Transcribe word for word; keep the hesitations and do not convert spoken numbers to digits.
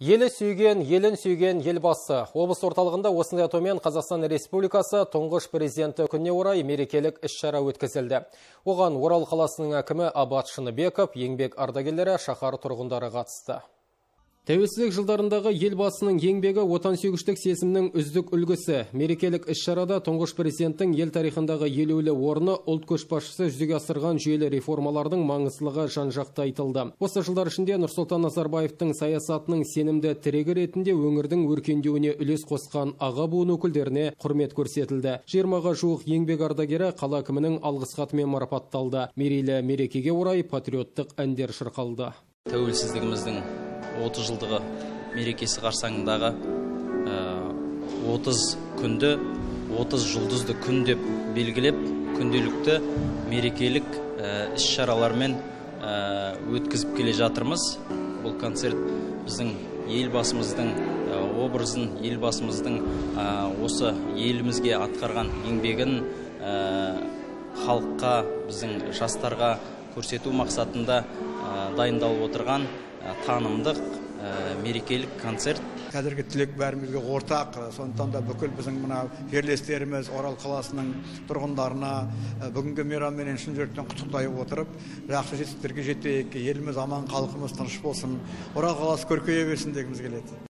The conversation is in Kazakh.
Елі сүйген, елін сүйген елбасы. Облыс орталығында осындай атаумен Қазақстан Республикасы тұңғыш президенті күніне орай мерекелік іс-шара өткізілді. Оған Орал қаласының әкімі Абат Шыныбеков, еңбек ардагерлері, шаһар тұрғындары қатысты. Тәуелсіздік жылдарындағы елбасының еңбегі отансүйгіштік сезімнің үздік үлгісі. Мерекелік іс-шарада тұңғыш президенттің ел тарихындағы елеулі орны, ұлт көшбасшысы жүзеге асырған жүйелі реформалардың маңыздылығы жан-жақты айтылды. Осы жылдар ішінде Нұрсұлтан Назарбаевтың саясатының сенімді тірегі ретінде өңірдің өркендеуіне үлес қосқан аға буын өкілдеріне құрмет көрсетілді. жиырмаға жуық еңбек ардагері қала әкімінің алғыс хатымен марапатталды. Мерейлі мерекеге орай патриоттық әндер шырқалды. Тәуелсіздігіміздің отыз жылдығы мерекесі қарсаңындағы отыз күнді отыз жұлдызды күн деп белгілеп, күнделікті мерекелік іс-шаралармен өткізіп келе жатырмыз. Бұл концерт біздің елбасымыздың образын, елбасымыздың осы елімізге атқарған еңбегін халыққа, біздің жастарға көрсету мақсатында дайындалып отырған танымдық мерекелік концерт. Қазіргі тілек бәрімізге ортақ, сондықтан да бүкіл біздің мына жерлестеріміз Орал қаласының тұрғындарына бүгінгі мейрамменен шын жүректен құттықтай отырып, жақсы жетістіктерге жетейік, еліміз аман, халқымыз тыныш болсын, Орал қаласы көркейе берсін дегіміз келеді.